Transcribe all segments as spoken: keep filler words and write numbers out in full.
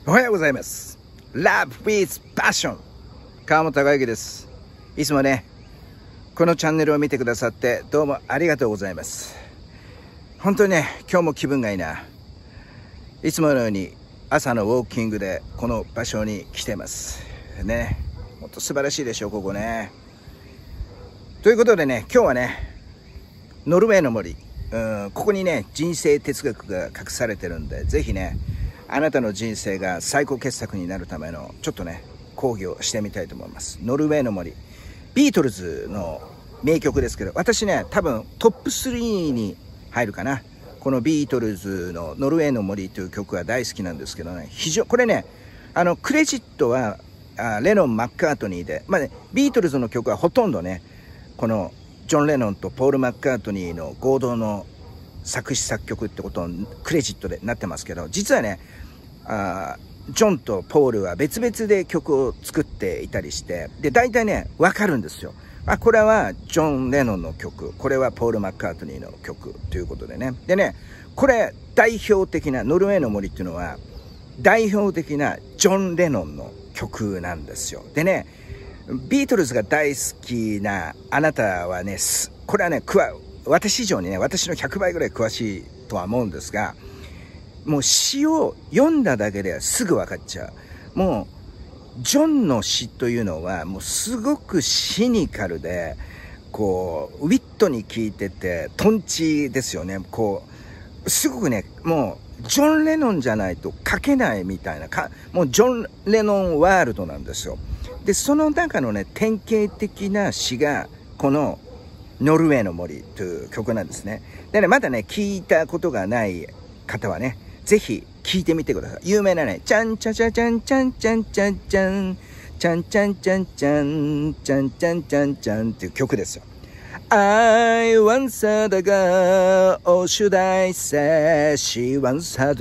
おはようございます。 Love with Passion 川本孝之です。いつもねこのチャンネルを見てくださってどうもありがとうございます。本当にね今日も気分がいいな。いつものように朝のウォーキングでこの場所に来てますね。もっと素晴らしいでしょうここね。ということでね今日はねノルウェーの森、うん、ここにね人生哲学が隠されてるんで、ぜひねあなたの人生が最高傑作になるためのちょっとね講義をしてみたいと思います。ノルウェーの森、ビートルズの名曲ですけど、私ね多分トップスリーに入るかな。このビートルズのノルウェーの森という曲は大好きなんですけどね、非常これねあのクレジットはあレノン・マッカートニーで、まあね、ビートルズの曲はほとんどねこのジョン・レノンとポール・マッカートニーの合同の作詞作曲ってことのクレジットでなってますけど、実はねあジョンとポールは別々で曲を作っていたりして、で大体ね分かるんですよ。あこれはジョン・レノンの曲、これはポール・マッカートニーの曲ということでね。でねこれ代表的なノルウェーの森っていうのは代表的なジョン・レノンの曲なんですよ。でねビートルズが大好きなあなたはねこれはね私以上にね私のひゃくばいぐらい詳しいとは思うんですが、もう詩を読んだだけですぐ分かっちゃう。もうジョンの詩というのはもうすごくシニカルでこうウィットに効いててトンチですよね。こうすごくねもうジョン・レノンじゃないと書けないみたいなか、もうジョン・レノンワールドなんですよ。でその中のね典型的な詩がこのノルウェーの森という曲なんですね。でねまだね聞いたことがない方はねぜひ聞いてみてください。有名なねチャンチャチャチャンチャンチャンチャンチャンチャンチャンチャンチャンチャンチャンチャンチャンっていう曲ですよ。I once had a girl, or should I say she once had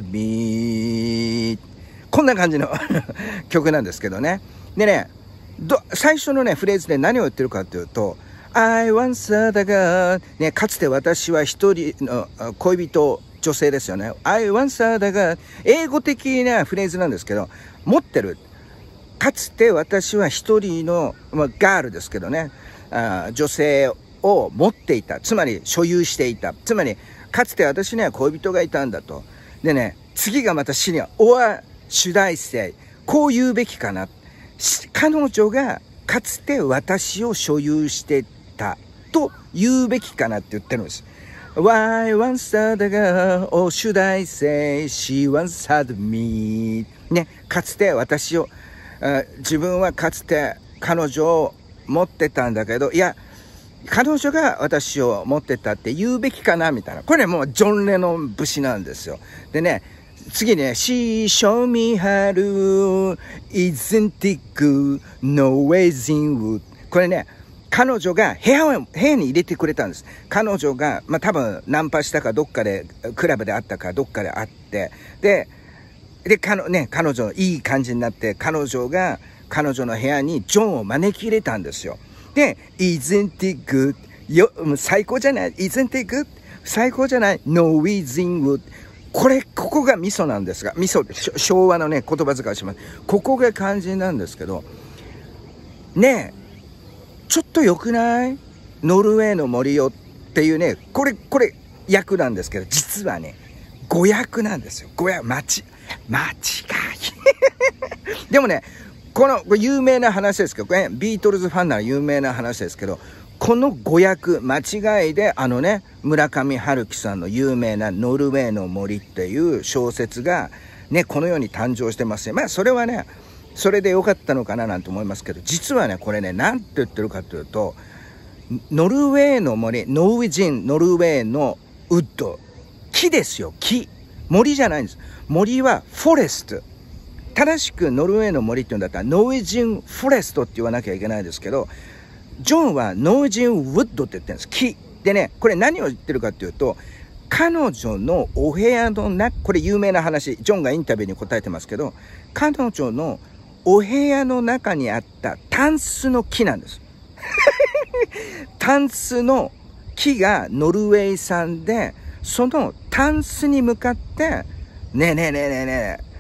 me こんな感じの曲なんですけどね。でねど最初のねフレーズで何を言ってるかというと I once had a girl、ね、かつて私は一人の恋人女性ですよね。I once had a girl、英語的なフレーズなんですけど、持ってるかつて私は一人の、まあ、ガールですけどねあ女性を持っていた、つまり所有していた、つまりかつて私には恋人がいたんだと。でね次がまた詩には Or should I say こう言うべきかな、彼女がかつて私を所有してたと言うべきかなって言ってるんです。Why once had a girl, or should I say she once had me ね、かつて私を自分はかつて彼女を持ってたんだけど、いや彼女が私を持ってたって言うべきかなみたいな、これもうジョン・レノン節なんですよ。でね次ね She showed me how to isn't it good no ways in wood、 これね彼女が部屋を部屋に入れてくれたんです。彼女がまあ多分ナンパしたかどっかでクラブで会ったかどっかで会って、でで彼、ね、彼女いい感じになって、彼女が彼女の部屋にジョンを招き入れたんですよ。で Isn't it good よ最高じゃない Isn't it good 最高じゃない No ways in wood、これここがミソなんですが、ミソ昭和のね言葉遣いします。ここが肝心なんですけどねえちょっと良くないノルウェーの森よっていうね、これこれ訳なんですけど、実はね語訳なんですよ。語訳間違間違いでもねこの有名な話ですけど、ね、ビートルズファンなら有名な話ですけど、この語訳間違いであのね村上春樹さんの有名なノルウェーの森っていう小説がねこの世に誕生してますね。まあそれはねそれで良かったのかななんて思いますけど、実はねこれね何て言ってるかというとノルウェーの森、ノルウェー人ノルウェーのウッド、木ですよ。木、森じゃないんです。森はフォレスト、正しくノルウェーの森っていうんだったらノルウェー人フォレストって言わなきゃいけないですけど、ジョンはノルウェー人ウッドって言ってるんです。木でねこれ何を言ってるかというと、彼女のお部屋の中、これ有名な話、ジョンがインタビューに答えてますけど、彼女のお部屋の中にあったタンスの木なんですタンスの木がノルウェー産で、そのタンスに向かってねえねえねえねえね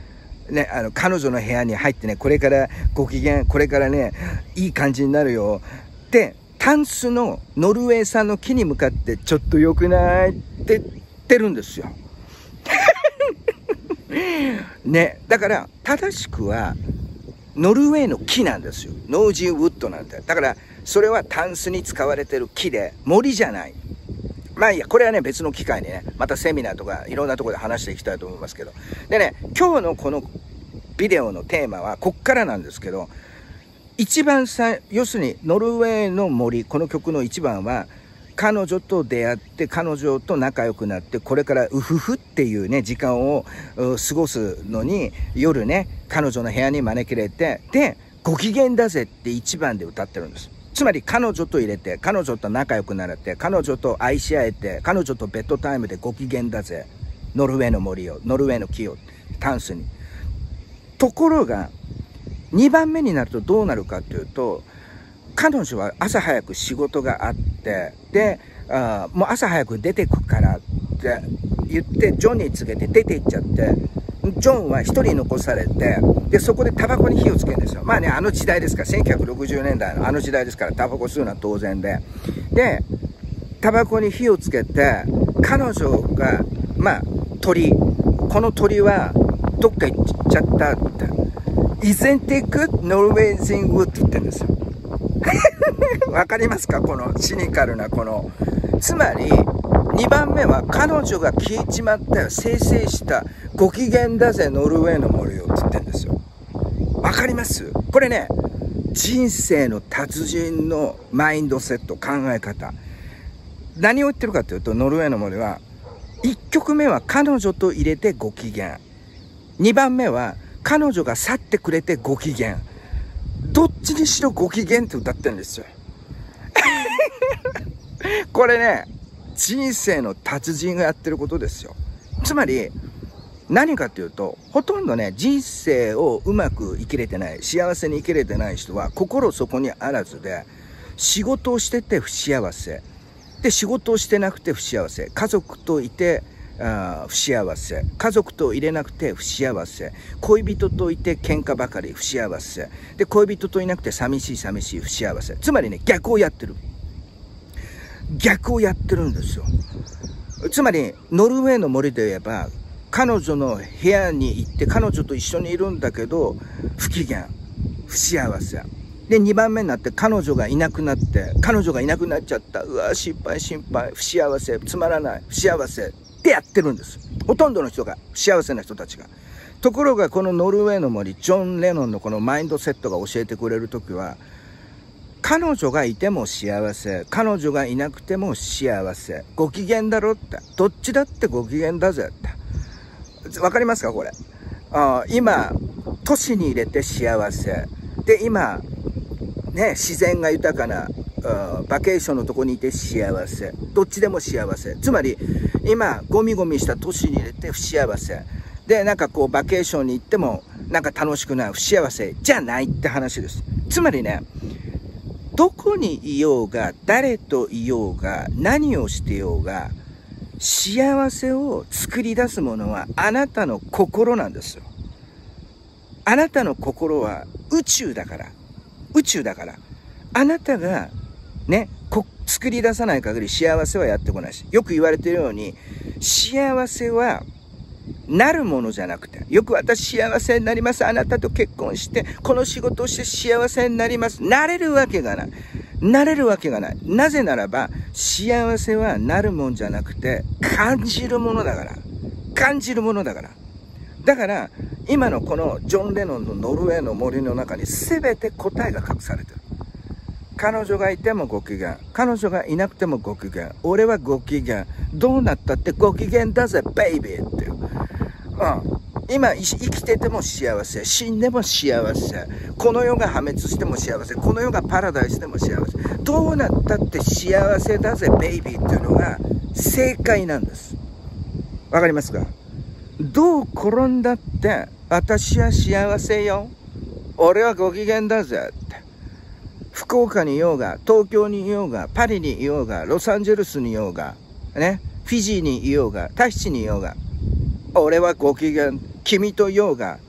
ね、あの彼女の部屋に入ってね、これからご機嫌、これからねいい感じになるよってタンスのノルウェー産の木に向かってちょっと良くないって言ってるんですよね、だから正しくはノルウェーの木なんですよ。ノージーウッドなんだ。だからそれはタンスに使われてる木で森じゃない。まあいいや、これはね別の機会にね、またセミナーとかいろんなところで話していきたいと思いますけど。でね、今日のこのビデオのテーマはこっからなんですけど、一番さ、要するにノルウェーの森、この曲の一番は彼女と出会って彼女と仲良くなって、これからウフフっていうね時間を過ごすのに、夜ね彼女の部屋に招き入れて、でご機嫌だぜって一番で歌ってるんです。つまり彼女と入れて、彼女と仲良くなれて、彼女と愛し合えて、彼女とベッドタイムでご機嫌だぜ、ノルウェーの森を、ノルウェーの木をタンスに。ところがにばんめになるとどうなるかというと、彼女は朝早く仕事があって、で、あもう朝早く出てくからって言って、ジョンに告げて出て行っちゃって、ジョンは一人残されて、で、そこでタバコに火をつけるんですよ。まあね、あの時代ですから、せんきゅうひゃくろくじゅうねんだいのあの時代ですから、タバコ吸うのは当然で。で、タバコに火をつけて、彼女が、まあ、鳥、この鳥はどっか行っちゃったって。Isn't it good Norwegian wood って言ってるんですよ。わかりますか、このシニカルなこの。つまりにばんめは彼女が消えちまったよ、生成したご機嫌だぜノルウェーの森をって言ってるんですよ。わかります？これね、人生の達人のマインドセット、考え方。何を言ってるかというと、ノルウェーの森はいっきょくめは彼女と入れてご機嫌、にばんめは彼女が去ってくれてご機嫌。どっちにしろご機嫌って歌ってるんですよこれね、人生の達人がやってることですよ。つまり何かというと、ほとんどね人生をうまく生きれてない、幸せに生きれてない人は心そこにあらずで、仕事をしてて不幸せで、仕事をしてなくて不幸せ、家族といてあ不幸せ、家族と入れなくて不幸せ、恋人といて喧嘩ばかり不幸せで、恋人といなくて寂しい寂しい不幸せ。つまりね、逆をやってる逆をやってるんですよ。つまりノルウェーの森で言えば、彼女の部屋に行って彼女と一緒にいるんだけど不機嫌、不幸せで、にばんめになって彼女がいなくなって、彼女がいなくなっちゃった、うわ心配心配、不幸せ、つまらない、不幸せってやってるんです。ほとんどの人が、幸せな人たちが。ところがこのノルウェーの森、ジョン・レノンのこのマインドセットが教えてくれるときは、彼女がいても幸せ、彼女がいなくても幸せ、ご機嫌だろって、どっちだってご機嫌だぜって。わかりますかこれ。あ今都市に入れて幸せで、今ね自然が豊かなバケーションのとこにいて幸せ、どっちでも幸せ。つまり今ゴミゴミした都市に入れて不幸せで、なんかこうバケーションに行ってもなんか楽しくない、不幸せじゃないって話です。つまりね、どこにいようが、誰といようが、何をしてようが、幸せを作り出すものはあなたの心なんですよ。あなたの心は宇宙だから。宇宙だから。あなたがね、こ作り出さない限り幸せはやってこないし。よく言われているように、幸せはなるものじゃなくて、よく私幸せになります。あなたと結婚して、この仕事をして幸せになります。なれるわけがない。なれるわけがない。なぜならば、幸せはなるもんじゃなくて、感じるものだから。感じるものだから。だから、今のこのジョン・レノンのノルウェーの森の中に全て答えが隠されてる。彼女がいてもご機嫌。彼女がいなくてもご機嫌。俺はご機嫌。どうなったってご機嫌だぜ、ベイビーっていう。うん。今生きてても幸せ、死んでも幸せ、この世が破滅しても幸せ、この世がパラダイスでも幸せ、どうなったって幸せだぜベイビーっていうのが正解なんです。わかりますか？どう転んだって私は幸せよ、俺はご機嫌だぜって。福岡にいようが、東京にいようが、パリにいようが、ロサンゼルスにいようがね、フィジーにいようが、タヒチにいようが、俺はご機嫌。君といようが、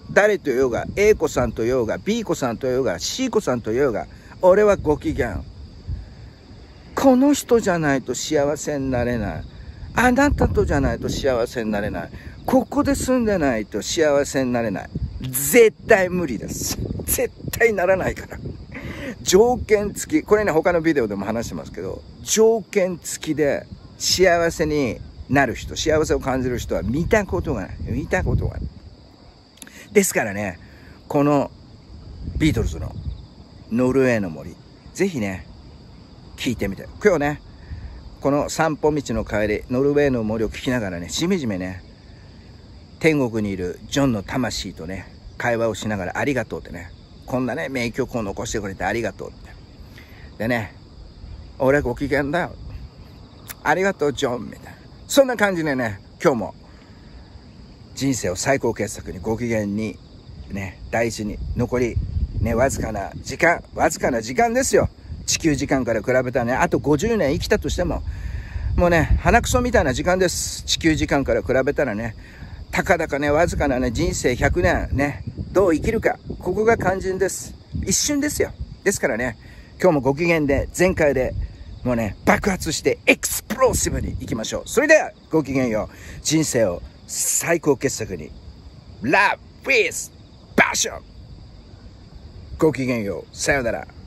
誰と言おうが、A 子さんと言おうが、B 子さんと言おうが、C 子さんと言おうが、俺はご機嫌。この人じゃないと幸せになれない。あなたとじゃないと幸せになれない。ここで住んでないと幸せになれない。絶対無理です。絶対ならないから。条件付き。これね、他のビデオでも話してますけど、条件付きで幸せになる人、幸せを感じる人は見たことがない。見たことがない。ですからね、このビートルズのノルウェーの森、ぜひね、聞いてみて。今日ね、この散歩道の帰り、ノルウェーの森を聞きながらね、しみじめね、天国にいるジョンの魂とね、会話をしながらありがとうってね、こんなね、名曲を残してくれてありがとうって。でね、俺ご機嫌だよ。ありがとう、ジョン、みたいな。そんな感じでね、今日も人生を最高傑作にご機嫌に、ね、大事に、残り、ね、わずかな時間、わずかな時間ですよ。地球時間から比べたらね、あとごじゅうねん生きたとしても、もうね、鼻くそみたいな時間です。地球時間から比べたらね、たかだかね、わずかなね、人生ひゃくねんね、どう生きるか、ここが肝心です。一瞬ですよ。ですからね、今日もご機嫌で、全開で、もうね、爆発してエクスプローシブに行きましょう。それでは、ご機嫌よう。人生を最高傑作に。Love with Passion。ご機嫌よう。さよなら。